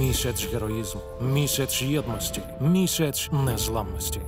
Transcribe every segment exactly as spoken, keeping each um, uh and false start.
Місяць героїзму, місяць єдності, місяць незламності.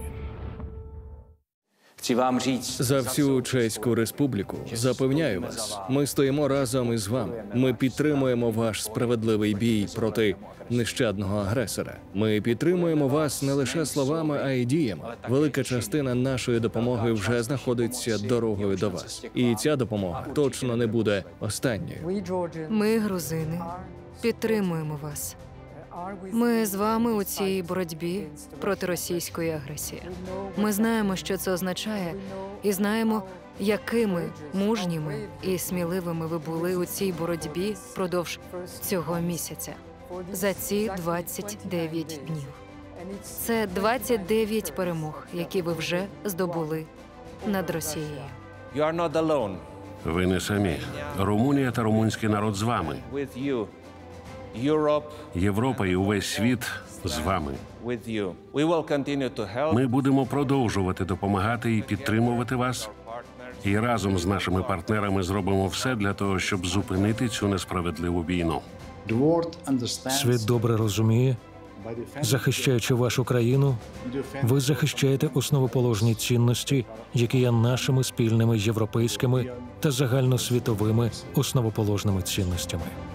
За всю Чеську Республіку запевняю вас, ми стоїмо разом із вами. Ми підтримуємо ваш справедливий бій проти нещадного агресора. Ми підтримуємо вас не лише словами, а й діями. Велика частина нашої допомоги вже знаходиться дорогою до вас. І ця допомога точно не буде останньою. Ми, грузини, підтримуємо вас. Ми з вами у цій боротьбі проти російської агресії. Ми знаємо, що це означає, і знаємо, якими мужніми і сміливими ви були у цій боротьбі впродовж цього місяця. За ці двадцять дев'ять днів. Це двадцять дев'ять перемог, які ви вже здобули над Росією. Ви не самі. Румунія та румунський народ з вами. Європа і увесь світ з вами. Ми будемо продовжувати допомагати і підтримувати вас. І разом з нашими партнерами зробимо все для того, щоб зупинити цю несправедливу війну. Світ добре розуміє, захищаючи вашу країну, ви захищаєте основоположні цінності, які є нашими спільними європейськими та загальносвітовими основоположними цінностями.